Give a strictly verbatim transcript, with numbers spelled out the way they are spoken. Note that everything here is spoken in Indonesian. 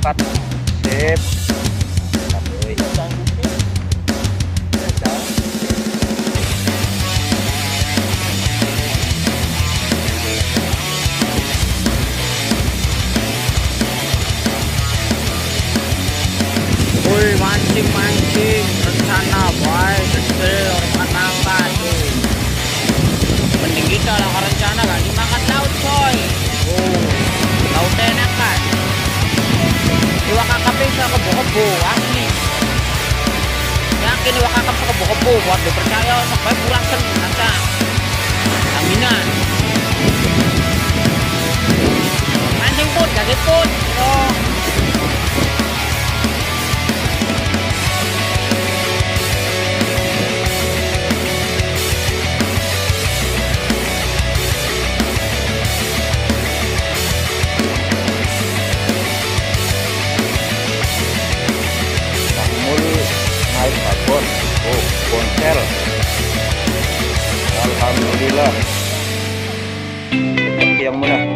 angkat. Sip. Tapi Woi, mancing-mancing rencana boy, kecil orang nangka tuh. Mending kita lah rencana gak dimakan laut coy. Oh, laut enak kan. Iwak kakap bisa kebo-kebo asli. Yakin iwak kakap bisa kebo-kebo, buat dipercaya sampai pulang sen nanti. Aminan. Mancing pun, kaget pun. Oh. naik babon, oh ponsel, alhamdulillah, rezeki yang murah.